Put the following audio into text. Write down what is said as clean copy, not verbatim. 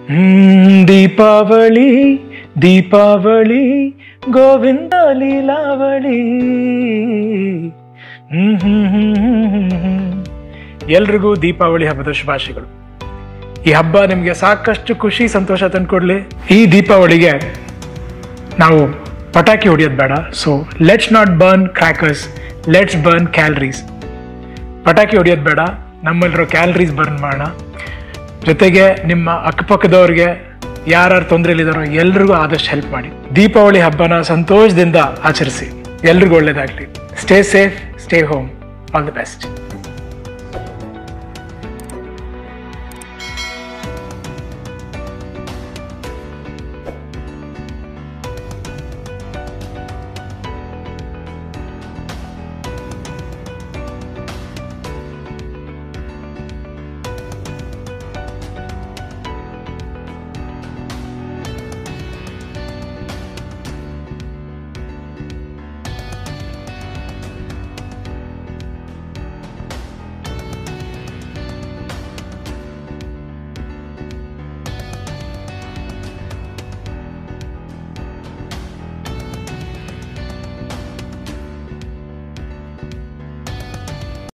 ದೀಪಾವಳಿ ದೀಪಾವಳಿ ಗೋವಿಂದ ಲೀಲಾವಳಿ. ಎಲ್ರಿಗೂ ದೀಪಾವಳಿ ಹಬ್ಬದ ಶುಭಾಶಯಗಳು. ಈ ಹಬ್ಬ ನಿಮಗೆ ಸಾಕಷ್ಟು ಖುಷಿ ಸಂತೋಷ ತಂದ್ಕೊಡ್ಲಿ. ಈ ದೀಪಾವಳಿಗೆ ನಾವು ಪಟಾಕಿ ಹೊಡೆಯೋದು ಬೇಡ. So let's not burn crackers, let's burn calories. ಪಟಾಕಿ ಹೊಡೆಯೋದು ಬೇಡ, ನಮ್ಮಲ್ಲಿರೋ ಕ್ಯಾಲರೀಸ್ ಬರ್ನ್ ಮಾಡೋಣ. ಜೊತೆಗೆ ನಿಮ್ಮ ಅಕ್ಕಪಕ್ಕದವ್ರಿಗೆ ಯಾರು ತೊಂದರೆಯಲ್ಲಿದ್ದಾರೋ ಎಲ್ರಿಗೂ ಆದಷ್ಟು ಹೆಲ್ಪ್ ಮಾಡಿ. ದೀಪಾವಳಿ ಹಬ್ಬನ ಸಂತೋಷದಿಂದ ಆಚರಿಸಿ. ಎಲ್ರಿಗೂ ಒಳ್ಳೇದಾಗಲಿ. Stay safe, stay home. All the best.